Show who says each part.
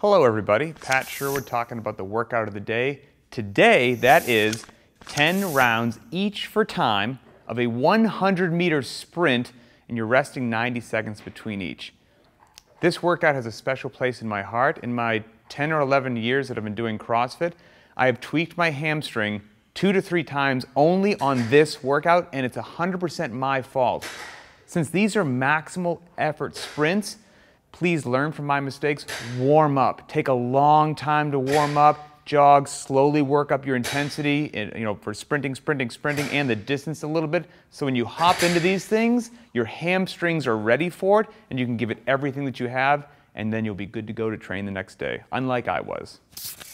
Speaker 1: Hello everybody, Pat Sherwood talking about the workout of the day. Today, that is 10 rounds each for time of a 100-meter sprint, and you're resting 90 seconds between each. This workout has a special place in my heart. In my 10 or 11 years that I've been doing CrossFit, I have tweaked my hamstring 2 to 3 times only on this workout, and it's 100% my fault. Since these are maximal effort sprints, please learn from my mistakes. Warm up. Take a long time to warm up. Jog, slowly work up your intensity, for sprinting, and the distance a little bit. So when you hop into these things, your hamstrings are ready for it, and you can give it everything that you have, and then you'll be good to go to train the next day, unlike I was.